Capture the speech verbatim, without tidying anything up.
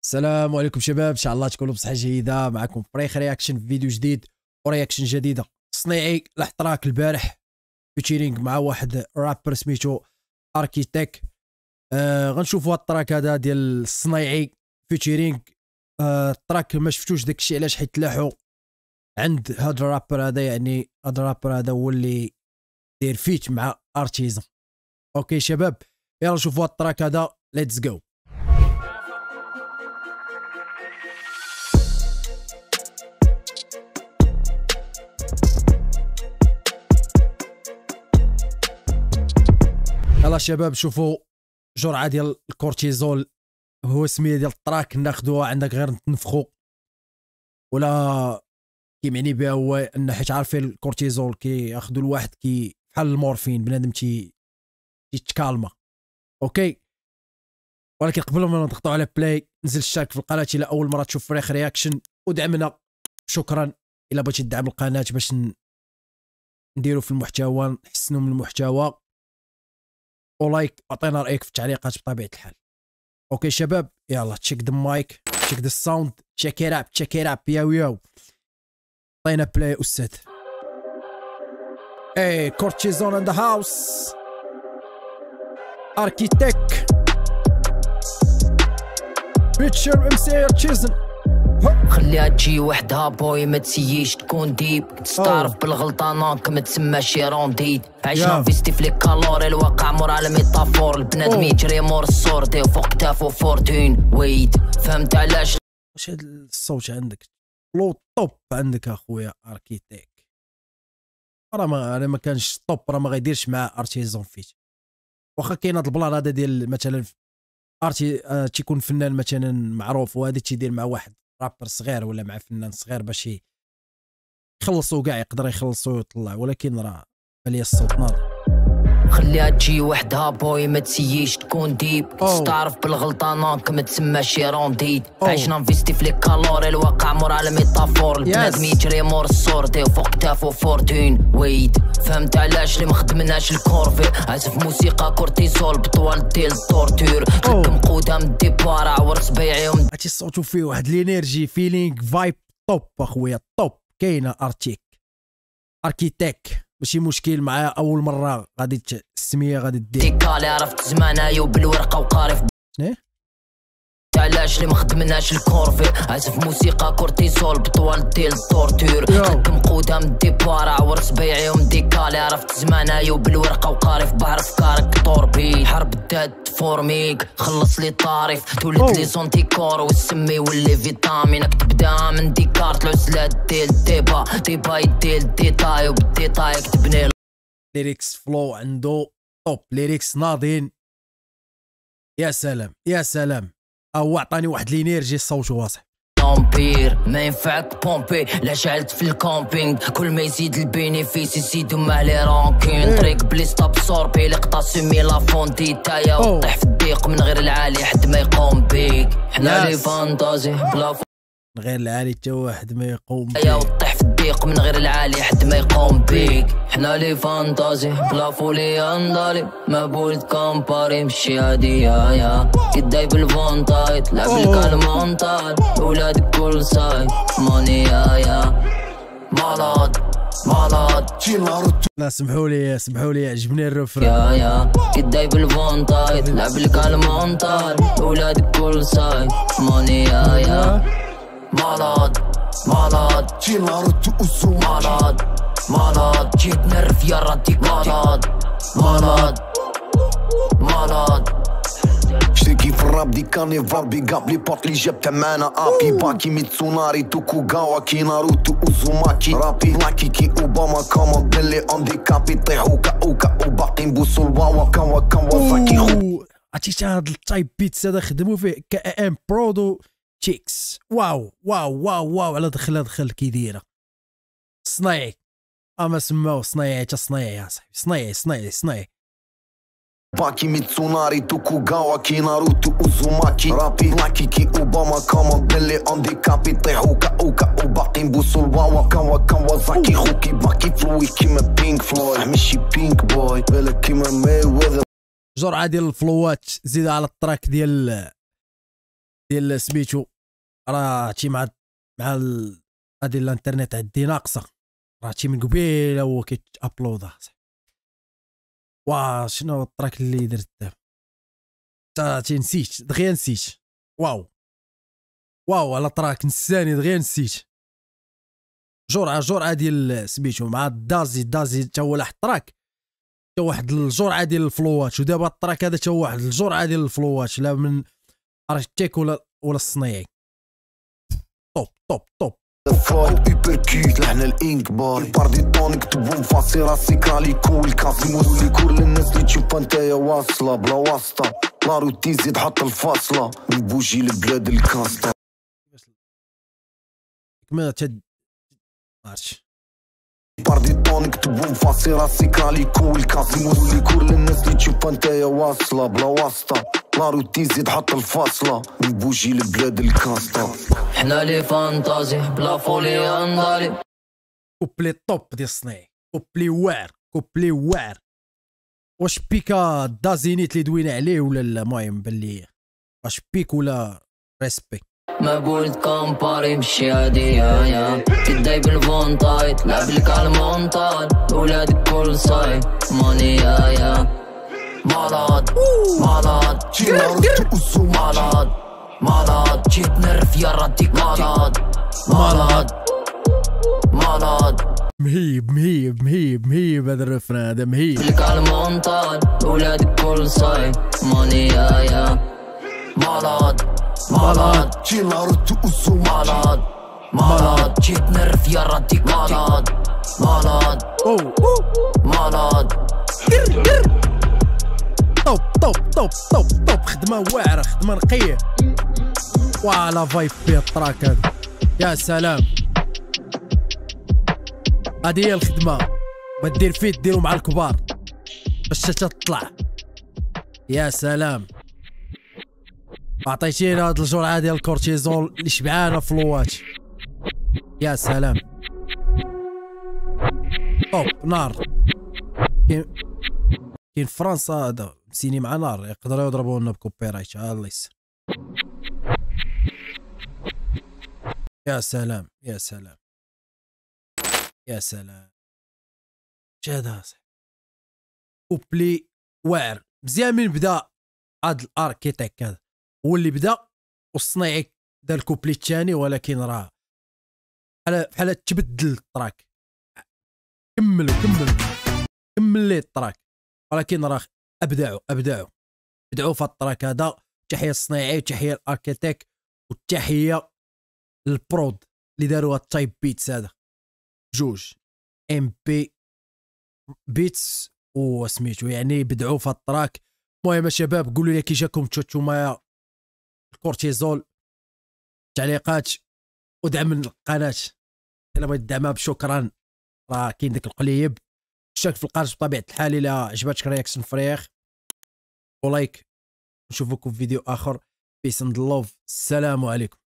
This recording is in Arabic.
السلام عليكم شباب، ان شاء الله تكونوا بصحه جيده. معكم فريخ رياكشن في فيديو جديد ورياكشن جديده. صنيعي لاحتراك البارح فيتشيرينغ مع واحد رابر سميتو اركيتيك. آه غنشوفوا هاد التراك هذا ديال الصنيعي فيتشيرينغ. آه التراك ما شفتوش داكشي علاش، حيت تلاحوا عند هاد الرابر هذا، يعني هاد الرابر هذا هو اللي داير فيت مع ارتيزان. اوكي شباب، يلا نشوفوا هاد التراك هذا، ليتس جو. يلا شباب شوفوا جرعه ديال الكورتيزول، هو السميه ديال التراك، ناخذوها عندك غير نتنفخوا، ولا كيمعني بها هو ان حيت عارفين الكورتيزول كياخذوا الواحد كي بحال المورفين، بنادم تي تيتكالما. اوكي، ولكن قبل ما نضغطوا على بلاي نزل اشترك في القناه الى اول مره تشوف فريخ رياكشن، ودعمنا شكرا الا بغيتي تدعم القناه باش نديروا في المحتوى، نحسنوا من المحتوى، ولايك، عطينا رايك في التعليقات بطبيعه الحال. اوكي شباب، يلا تشيك ذا مايك، تشيك ذا ساوند، تشيك ات اب، تشيك ات اب، ياو ياو. عطينا بلاي استاذ. اي كورتيزون ان ذا هاوس، اركيتيك بيتشر ام سي ارتيزان. خليها تجي وحدها بوي، ما تسييش تكون ديب، تستعرف بالغلطة ناك ما تسماش رونديد. عيشنا في ستيف لي كالوري، الواقع مور على ميتافور، البنادم يجري مور الصور دي وفوق كتافو فورتين ويد. فهمت علاش؟ واش هاد الصوت عندك لو طوب عندك اخويا اركيتيك؟ راه ما انا ما كانش طوب، راه ما غيديرش مع ارتيزون فيت. واخا كاين هاد البلان هذا ديال مثلا ارتي آه تيكون فنان مثلا معروف، وهذا تيدير مع واحد رابر صغير ولا مع فنان صغير باش يخلصوا كاع، يقدر يخلصوا ويطلع، ولكن راه بان لي الصوت ناض. خليها تجي وحدها بوي، ما تسييش تكون ديب، تستعرف بالغلطة ناك ما تسماش رونديد. عيشنا في ستيف لي كالوري، الواقع مور على ميتافور، البنادم يجري مور الصور دي وفوق كتافو فورتين ويد. فهمت علاش اللي مخدمناش الكورفي، عازف موسيقى كورتيزول بطوال ديال التورتور، تلقم قدام الديبار عورت بيعيهم. هادشي الصوت فيه واحد الانرجي، فيلينغ، فايب طوب اخويا طوب. كاينه ارتيك اركيتيك، ماشي مشكل معايا، اول مره غادي السميه غادي دير ديكالي، عرفت زمانايو بالورقه وقاري في شنو علاش اللي مخدمناش الكورفي، عازف موسيقى كورتيزول بطوال ديال التورتور، تلقم قدام الديبار عورت بيعيهم. ديكالي عرفت زمانايو بالورقه وقاري في بحر فكارك طوربي، حرب داد فورميك خلص لي طارف، تولد لي زونتيكور والسمي واللي فيتامينك تبدا من ديكارت. العزلات ديال ديبا ديبا ديال ديتاي، وبالديتاي تبني ليريكس فلو عنده توب، ليريكس ناضين. يا سلام يا سلام، هو عطاني واحد لينيرجي الصوت واضح. امبير ما ينفعك بومبي، لا شعلت في الكامبينغ، كل ما يزيد البينيفيس يزيدو مع لي رانكين. طريق بلي ستوب سوربي لقطه سمي لا فونتي تايا، وطيح في الضيق من غير العالي حد ما يقوم بيك. حنا لي فانتازي بلا من غير العالي حتى واحد ما يقوم بيك، يا وطيح في الضيق من غير العالي حد ما يقوم بيك. حنا لي فانتازي بلا فولي اندالي، ما بولت كامباري مشي هادي يا يا كداي بالفونتايت، لعب الكالمونتال ولاد كل سايد ماني يا يا مالاد مالاد. لا سمحوا لي سمحوا لي، عجبني الرفران يا يا كداي بالفونتايت، لعب الكالمونتال ولاد كل سايد ماني يا يا مالاد مالاد. مالاد مالاد جيت نرف يا ردي مالاد مالاد مالاد. شتكي في الراب دي كارنيفال، بيقاب لي بورت لي جبتها معانا، ابي باكي ميتسوناري توكوغاوا كي ناروتو اوزوماكي، رابي لاكي كي اوباما كاما بلي اون ديكابي طيحو كاو كاو باقي نبوسو الواوا كاوا كاوازاكي. خو عرفتي هاد التايب بيتس هذا خدموا فيه كا ام برودو تشيكس. واو واو واو واو على دخلها دخل كي دايره صنايعي، اما سماوه صنايعي حتى صنايعي يا صاحبي، صنايعي صنايعي صنايعي. باكي ميتسوناري توكوغاوا كي ناروتو اوزوماكي، رابي لاكي كي اوباما كاما بلي اون ديكابي طيحو كاو كاو باقي نبوسو الواوا كاوا كاوازاكي. خوكي باكي فلوي كيما بينك فلويد، ماشي بينك بوي بالك كيما ماي وذر. جرعه ديال الفلوات زيد على التراك ديال ديال سميتو راه هادشي مع مع هادي الانترنت عندي ناقصه، راه هادشي من قبيله هو كيتابلودا. وا شنو التراك اللي درت تا نسيت دغيا نسيت. واو واو على تراك نساني دغيا نسيت. جرعه جرعه ديال سميتو مع دازي دازي تا هو لاحظ التراك تا واحد الجرعه ديال الفلوات، ودابا التراك هذا تا واحد الجرعه ديال الفلوات، لا من عرفت التيك ولا ولا الصنايعي. توب توب توب فاي بيبركيت لحنا الانك بار باردي طونك تبون فاسي راسي كالي كول كافي مولي كل الناس اللي تشوف انتيا واصله بلا واسطه لاروتي زيد حط الفاصله من بوجي لبلاد الكاستا ما تد عرفتش باردي طونك تبون فاسي راسي كالي كول كافي مولي كل الناس اللي تشوف انتيا واصله بلا واسطه لاروتي زيد حط الفاصله من بوجي لبلاد الكاستا. حنا لي فانتازي بلا فولي اندالي. كوبلي طوب ديال الصنايعي، كوبلي واعر كوبلي واعر. واش بيكا دازينيت اللي دوينا عليه ولا لا؟ المهم باللي واش بيك ولا ريسبي. ما قلت كومباري مشي هادية يا تداي بالفونتايت لعب لك على المونتاج ولادك كل صايد ماني يا يا مالاد مالاد مالاد مالاد جيت نرف يا رديك مالاد مالاد مالاد مهيب مهيب مهيب مهيب هذا الرفران هذا مهيب. لك على المونتاج ولادك كل صايد ماني يا يا مالاد مالاد مالاد مالاد جيت نرف يا رديك مالاد مالاد مالاد طوب طوب طوب طوب طوب. خدمه واعره خدمه نقيه. وعلى فايب بيه التراك هذا يا سلام. هادي هي الخدمه ما دير فيه ديرو مع الكبار باش تطلع. يا سلام عطيتينا هاد الجرعه ديال الكورتيزول اللي شبعانه فلوات. يا سلام طوب نار. كاين كاين فرنسا هذا مسيني مع نار يقدروا يضربوا لنا بكوبي رايت. الله يسر. يا سلام يا سلام يا سلام. هذا صاحبي كوبلي واعر مزيان. من بدا هاد الاركيتيك هذا هو اللي بدا والصنايعي دار الكوبلي الثاني، ولكن راه بحال بحال تبدل التراك. كمل وكمل كمل ليه التراك، ولكن راه ابدعوا ابدعوا ابدعوا في التراك هذا. تحيه الصنايعي وتحيه الاركيتيك والتحيه للبرود اللي داروا التايب بيتس هذا جوج ام بي بيتس وسميتو يعني بدعوا في التراك. المهم شباب قولوا لي كي جاكم نتوما الكورتيزول، تعليقات ودعم القناه الا بغيت تدعمها بشكرا. راه كاين داك القليب. اشترك في القناه بطبيعه الحال الا عجبتك رياكشن فريخ ولايك. نشوفكم في فيديو اخر. بيس اند لوف. السلام عليكم.